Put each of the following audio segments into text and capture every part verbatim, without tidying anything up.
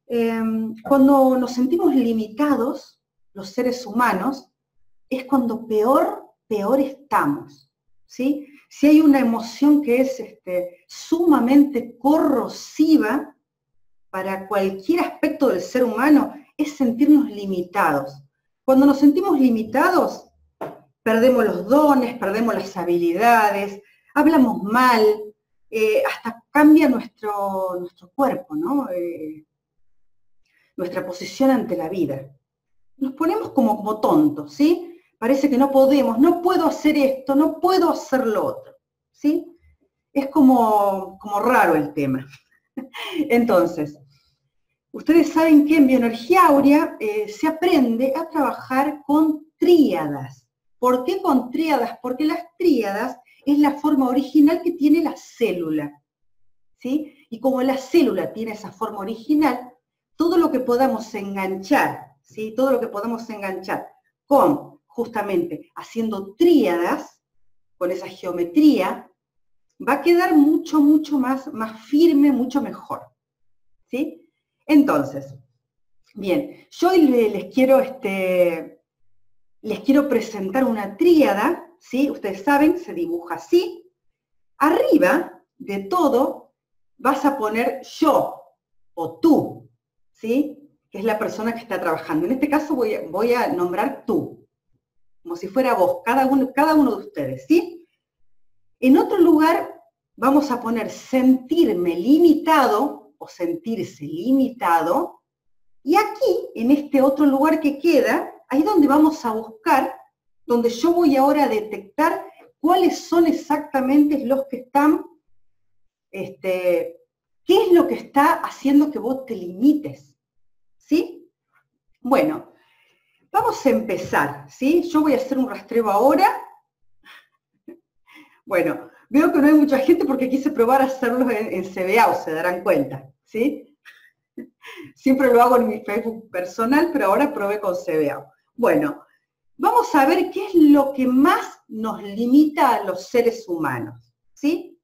Eh, cuando nos sentimos limitados, los seres humanos, es cuando peor, peor estamos, ¿sí? Si hay una emoción que es este, sumamente corrosiva para cualquier aspecto del ser humano, es sentirnos limitados. Cuando nos sentimos limitados, perdemos los dones, perdemos las habilidades, hablamos mal, eh, hasta cambia nuestro, nuestro cuerpo, ¿no? Eh, nuestra posición ante la vida. Nos ponemos como, como tontos, ¿sí? Parece que no podemos, no puedo hacer esto, no puedo hacer lo otro, ¿sí? Es como, como raro el tema. Entonces, ustedes saben que en bioenergía áurea eh, se aprende a trabajar con tríadas. ¿Por qué con tríadas? Porque las tríadas es la forma original que tiene la célula, ¿sí? Y como la célula tiene esa forma original, todo lo que podamos enganchar, ¿sí? Todo lo que podamos enganchar con, justamente, haciendo tríadas, con esa geometría, va a quedar mucho, mucho más, más firme, mucho mejor, ¿sí? Entonces, bien, yo les quiero, este, les quiero presentar una tríada, ¿sí? Ustedes saben, se dibuja así. Arriba de todo vas a poner yo o tú, ¿sí? Que es la persona que está trabajando. En este caso voy a, voy a nombrar tú, como si fuera vos, cada uno, cada uno de ustedes, ¿sí? En otro lugar vamos a poner sentirme limitado o sentirse limitado. Y aquí, en este otro lugar que queda, ahí es donde vamos a buscar, donde yo voy ahora a detectar cuáles son exactamente los que están, este, qué es lo que está haciendo que vos te limites, ¿sí? Bueno, vamos a empezar, ¿sí? Yo voy a hacer un rastreo ahora. Bueno, veo que no hay mucha gente porque quise probar a hacerlo en, en C B A O, se darán cuenta, ¿sí? Siempre lo hago en mi Facebook personal, pero ahora probé con C B A O. Bueno, vamos a ver qué es lo que más nos limita a los seres humanos, ¿sí?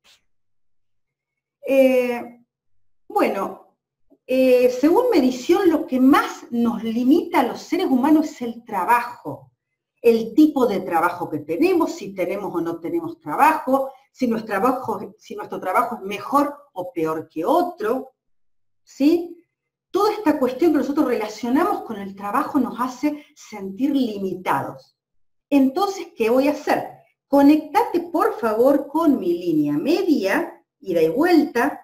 Eh, bueno, eh, según medición, lo que más nos limita a los seres humanos es el trabajo, el tipo de trabajo que tenemos, si tenemos o no tenemos trabajo, si nuestro trabajo, si nuestro trabajo es mejor o peor que otro, ¿sí? Toda esta cuestión que nosotros relacionamos con el trabajo nos hace sentir limitados. Entonces, ¿qué voy a hacer? Conectate, por favor, con mi línea media, ida y vuelta.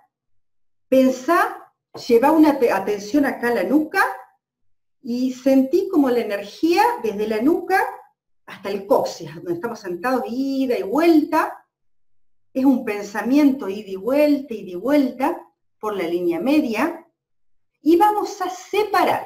Pensá, lleva una atención acá a la nuca y sentí como la energía desde la nuca hasta el coxis, donde estamos sentados, ida y vuelta. Es un pensamiento ida y vuelta, ida y vuelta, por la línea media. Y vamos a separar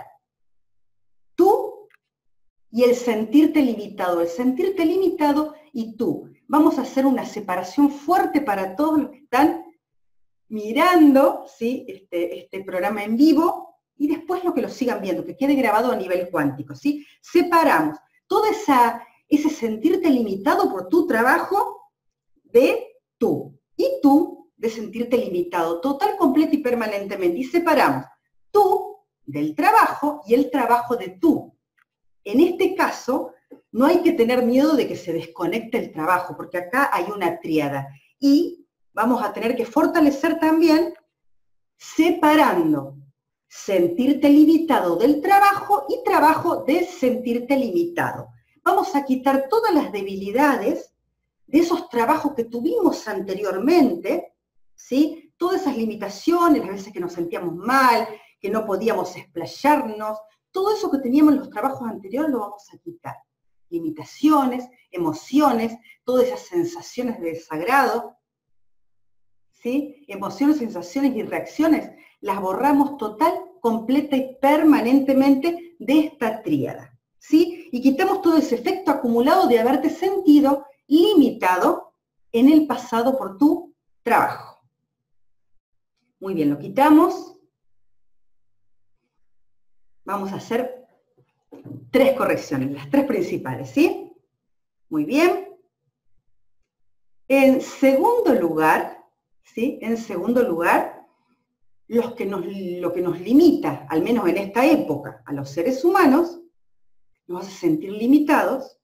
tú y el sentirte limitado, el sentirte limitado y tú. Vamos a hacer una separación fuerte para todos los que están mirando, ¿sí? este, este programa en vivo y después lo que lo sigan viendo, que quede grabado a nivel cuántico, ¿sí? Separamos todo esa, ese sentirte limitado por tu trabajo de tú y tú de sentirte limitado total, completo y permanentemente. Y separamos tú del trabajo y el trabajo de tú. En este caso, no hay que tener miedo de que se desconecte el trabajo, porque acá hay una tríada. Y vamos a tener que fortalecer también separando sentirte limitado del trabajo y trabajo de sentirte limitado. Vamos a quitar todas las debilidades de esos trabajos que tuvimos anteriormente, ¿sí? Todas esas limitaciones, las veces que nos sentíamos mal, que no podíamos explayarnos, todo eso que teníamos en los trabajos anteriores lo vamos a quitar. Limitaciones, emociones, todas esas sensaciones de desagrado, ¿sí? Emociones, sensaciones y reacciones, las borramos total, completa y permanentemente de esta tríada, ¿sí? Y quitamos todo ese efecto acumulado de haberte sentido limitado en el pasado por tu trabajo. Muy bien, lo quitamos. Vamos a hacer tres correcciones, las tres principales, ¿sí? Muy bien. En segundo lugar, ¿sí? En segundo lugar, los que nos, lo que nos limita, al menos en esta época, a los seres humanos, nos hace sentir limitados,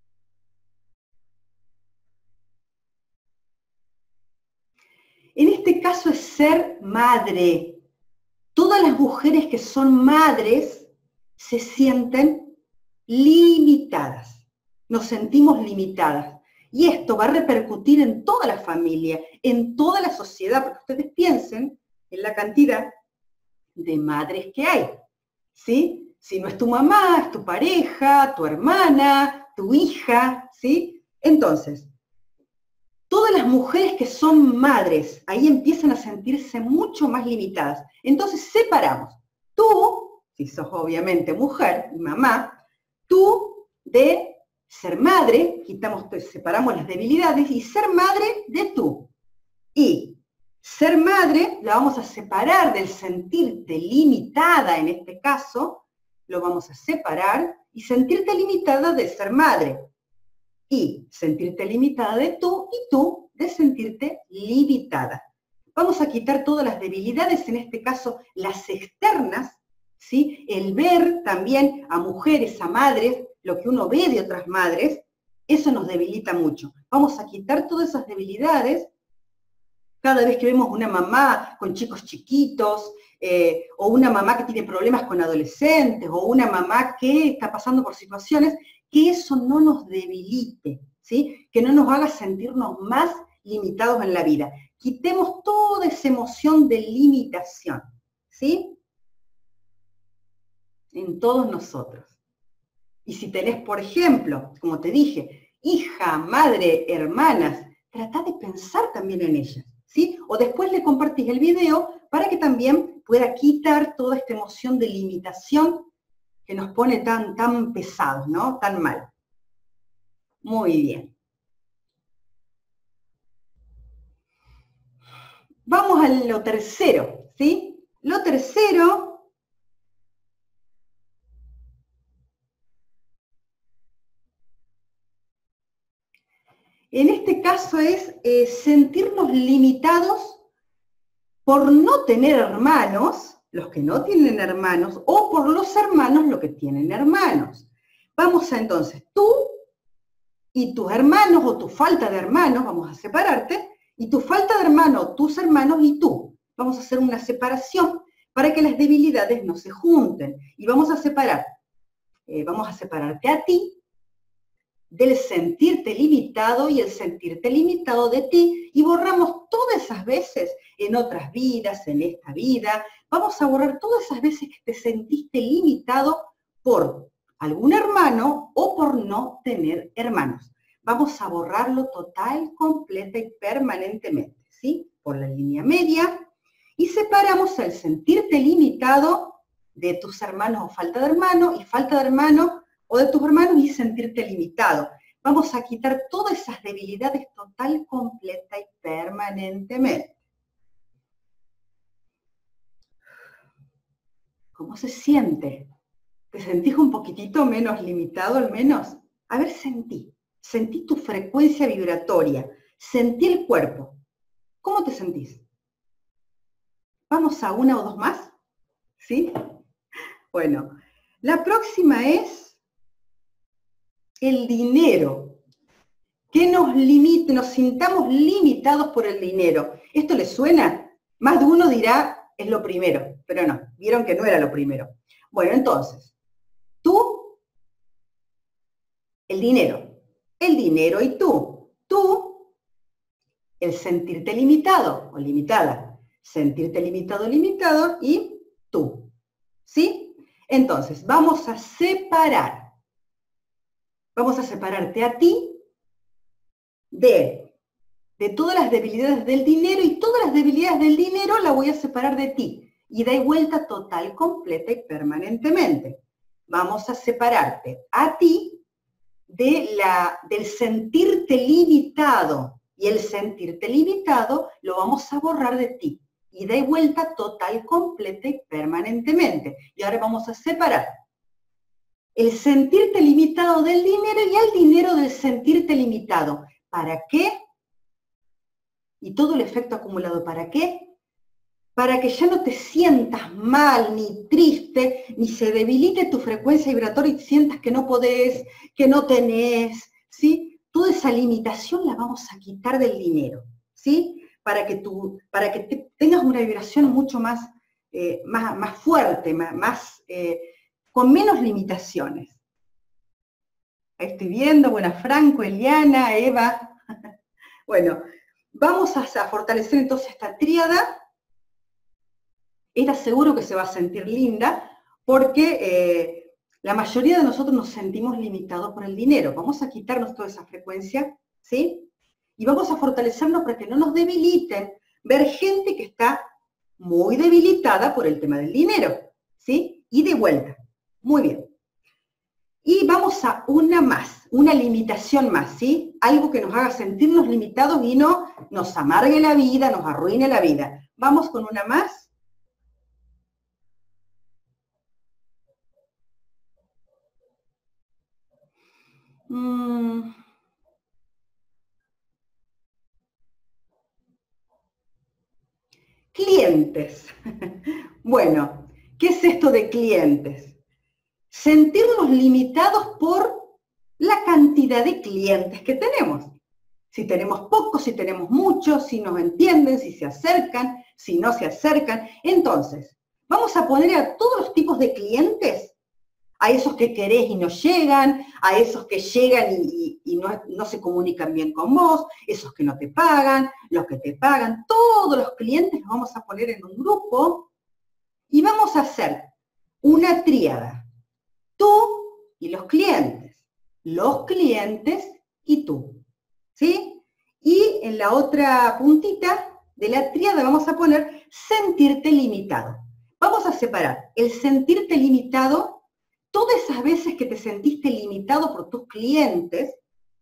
en este caso es ser madre. Todas las mujeres que son madres se sienten limitadas, nos sentimos limitadas. Y esto va a repercutir en toda la familia, en toda la sociedad, porque ustedes piensen en la cantidad de madres que hay, ¿sí? Si no es tu mamá, es tu pareja, tu hermana, tu hija, ¿sí? Entonces, todas las mujeres que son madres, ahí empiezan a sentirse mucho más limitadas. Entonces separamos. Tú, si sos obviamente mujer y mamá, tú de ser madre, quitamos, separamos las debilidades, y ser madre de tú. Y ser madre la vamos a separar del sentirte limitada, en este caso, lo vamos a separar, y sentirte limitada de ser madre. Y sentirte limitada de tú, y tú de sentirte limitada. Vamos a quitar todas las debilidades, en este caso las externas, ¿sí? El ver también a mujeres, a madres, lo que uno ve de otras madres, eso nos debilita mucho. Vamos a quitar todas esas debilidades. Cada vez que vemos una mamá con chicos chiquitos, eh, o una mamá que tiene problemas con adolescentes, o una mamá que está pasando por situaciones, que eso no nos debilite, ¿sí? Que no nos haga sentirnos más limitados en la vida. Quitemos toda esa emoción de limitación, ¿sí? En todos nosotros. Y si tenés, por ejemplo, como te dije, hija, madre, hermanas, tratá de pensar también en ellas, ¿sí? O después le compartís el video para que también pueda quitar toda esta emoción de limitación que nos pone tan, tan pesados, ¿no? Tan mal. Muy bien. Vamos a lo tercero, ¿sí? Lo tercero en este caso es eh, sentirnos limitados por no tener hermanos, los que no tienen hermanos, o por los hermanos, los que tienen hermanos. Vamos a entonces, tú y tus hermanos, o tu falta de hermanos, vamos a separarte, y tu falta de hermano, tus hermanos y tú. Vamos a hacer una separación para que las debilidades no se junten. Y vamos a separar, eh, vamos a separarte a ti del sentirte limitado y el sentirte limitado de ti, y borramos todas esas veces en otras vidas, en esta vida, vamos a borrar todas esas veces que te sentiste limitado por algún hermano o por no tener hermanos. Vamos a borrarlo total, completa y permanentemente, ¿sí? Por la línea media, y separamos el sentirte limitado de tus hermanos o falta de hermano, y falta de hermano o de tus hermanos y sentirte limitado. Vamos a quitar todas esas debilidades total, completa y permanentemente. ¿Cómo se siente? ¿Te sentís un poquitito menos limitado al menos? A ver, sentí. Sentí tu frecuencia vibratoria. Sentí el cuerpo. ¿Cómo te sentís? ¿Vamos a una o dos más? ¿Sí? Bueno, la próxima es el dinero. Que nos limite, nos sintamos limitados por el dinero. ¿Esto les suena? Más de uno dirá, es lo primero, pero no, vieron que no era lo primero. Bueno, entonces, tú, el dinero, el dinero y tú, tú, el sentirte limitado o limitada, sentirte limitado o limitado y tú, ¿sí? Entonces, vamos a separar. Vamos a separarte a ti de, de todas las debilidades del dinero, y todas las debilidades del dinero la voy a separar de ti. Y da vuelta total, completa y permanentemente. Vamos a separarte a ti de la, del sentirte limitado. Y el sentirte limitado lo vamos a borrar de ti. Y da vuelta total, completa y permanentemente. Y ahora vamos a separar el sentirte limitado del dinero y al dinero del sentirte limitado. ¿Para qué? Y todo el efecto acumulado, ¿para qué? para que ya no te sientas mal, ni triste, ni se debilite tu frecuencia vibratoria y sientas que no podés, que no tenés, ¿sí? Toda esa limitación la vamos a quitar del dinero, ¿sí? Para que, tú, para que te, tengas una vibración mucho más, eh, más, más fuerte, más, más eh, con menos limitaciones. Ahí estoy viendo, bueno, Franco, Eliana, Eva. Bueno, vamos a, a fortalecer entonces esta tríada. Esta seguro que se va a sentir linda, porque eh, la mayoría de nosotros nos sentimos limitados por el dinero. Vamos a quitarnos toda esa frecuencia, ¿sí? Y vamos a fortalecernos para que no nos debiliten ver gente que está muy debilitada por el tema del dinero, ¿sí? Y de vuelta. Muy bien. Y vamos a una más, una limitación más, ¿sí? Algo que nos haga sentirnos limitados y no nos amargue la vida, nos arruine la vida. Vamos con una más. Mm. Clientes. Bueno, ¿qué es esto de clientes? Sentirnos limitados por la cantidad de clientes que tenemos. Si tenemos pocos, si tenemos muchos, si nos entienden, si se acercan, si no se acercan. Entonces, vamos a poner a todos los tipos de clientes, a esos que querés y no llegan, a esos que llegan y, y, y no, no se comunican bien con vos, esos que no te pagan, los que te pagan, todos los clientes los vamos a poner en un grupo y vamos a hacer una tríada. Tú y los clientes, los clientes y tú, ¿sí? Y en la otra puntita de la tríada vamos a poner sentirte limitado. Vamos a separar el sentirte limitado. Todas esas veces que te sentiste limitado por tus clientes,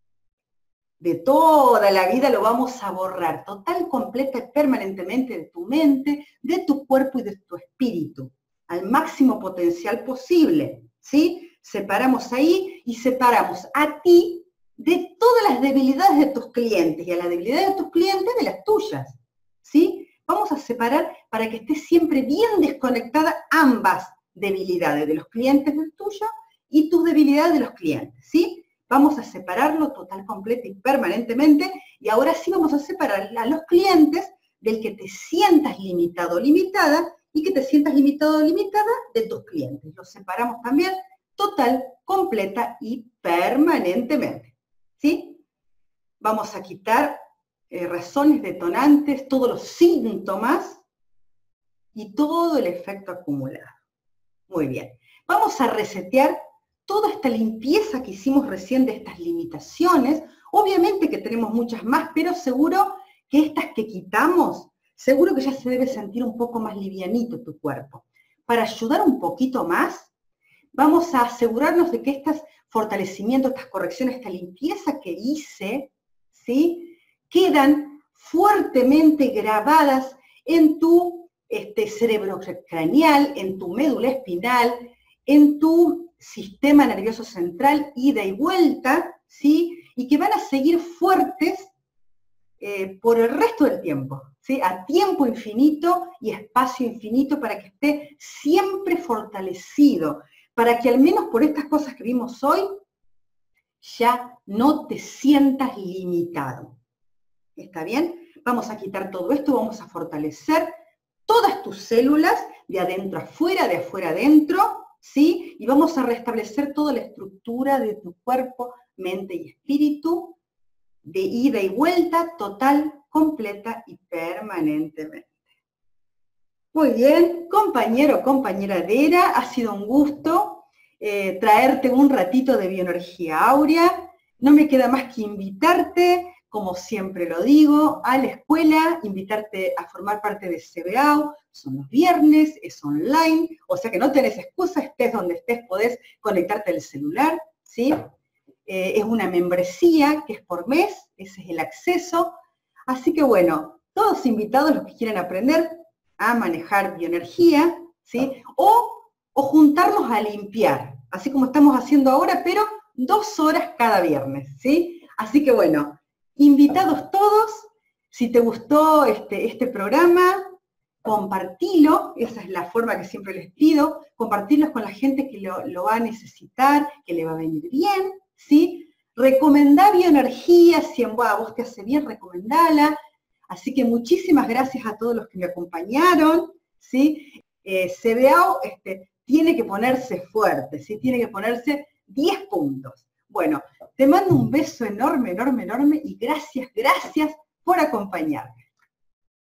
de toda la vida lo vamos a borrar, total, completa y permanentemente de tu mente, de tu cuerpo y de tu espíritu, al máximo potencial posible, ¿sí? Separamos ahí y separamos a ti de todas las debilidades de tus clientes y a las debilidades de tus clientes de las tuyas, ¿sí? Vamos a separar para que estés siempre bien desconectada ambas debilidades de los clientes del tuyo y tus debilidades de los clientes, ¿sí? Vamos a separarlo total, completo y permanentemente, y ahora sí vamos a separar a los clientes del que te sientas limitado o limitada, y que te sientas limitado o limitada de tus clientes. Los separamos también total, completa y permanentemente, ¿sí? Vamos a quitar eh, razones detonantes, todos los síntomas y todo el efecto acumulado. Muy bien. Vamos a resetear toda esta limpieza que hicimos recién de estas limitaciones. Obviamente que tenemos muchas más, pero seguro que estas que quitamos, seguro que ya se debe sentir un poco más livianito tu cuerpo. Para ayudar un poquito más, vamos a asegurarnos de que estos fortalecimientos, estas correcciones, esta limpieza que hice, ¿sí?, quedan fuertemente grabadas en tu Este, cerebro craneal, en tu médula espinal, en tu sistema nervioso central, ida y vuelta, ¿sí? Y que van a seguir fuertes eh, por el resto del tiempo, ¿sí? A tiempo infinito y espacio infinito, para que esté siempre fortalecido, para que al menos por estas cosas que vimos hoy, ya no te sientas limitado. ¿Está bien? Vamos a quitar todo esto, vamos a fortalecer todas tus células, de adentro a afuera, de afuera adentro, ¿sí? Y vamos a restablecer toda la estructura de tu cuerpo, mente y espíritu, de ida y vuelta, total, completa y permanentemente. Muy bien, compañero, compañera Dera, ha sido un gusto eh, traerte un ratito de bioenergía áurea. No me queda más que invitarte, como siempre lo digo, a la escuela, invitarte a formar parte de C B A U. Son los viernes, es online, o sea que no tenés excusa, estés donde estés, podés conectarte al celular, ¿sí? Eh, es una membresía que es por mes, ese es el acceso. Así que bueno, todos invitados los que quieran aprender a manejar bioenergía, ¿sí? O, o juntarnos a limpiar, así como estamos haciendo ahora, pero dos horas cada viernes, ¿sí? Así que bueno, invitados todos. Si te gustó este, este programa, compartilo, esa es la forma que siempre les pido, compartirlos con la gente que lo, lo va a necesitar, que le va a venir bien, ¿sí? Recomendá bioenergía, si en a vos te hace bien, recomendala. Así que muchísimas gracias a todos los que me acompañaron, ¿sí? Eh, C B A O este, tiene que ponerse fuerte, ¿sí? Tiene que ponerse diez puntos. Bueno, te mando un beso enorme, enorme, enorme y gracias, gracias por acompañarme.